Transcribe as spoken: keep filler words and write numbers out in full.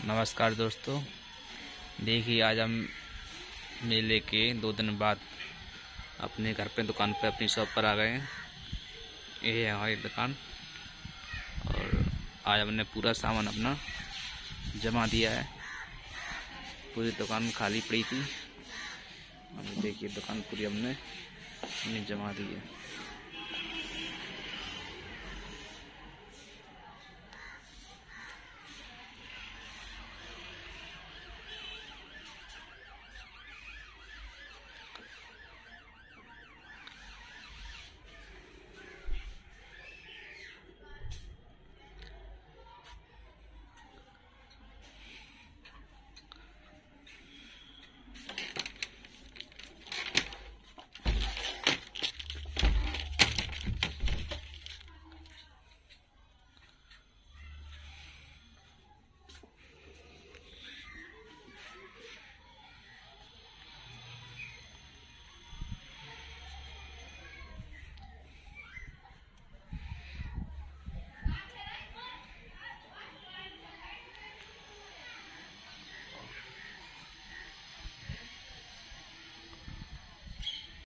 नमस्कार दोस्तों, देखिए आज हम मेले के दो दिन बाद अपने घर पे दुकान पे अपनी शॉप पर आ गए हैं। ये है हमारी दुकान और आज हमने पूरा सामान अपना जमा दिया है। पूरी दुकान खाली पड़ी थी। अब देखिए दुकान पूरी हमने अपनी जमा दी है।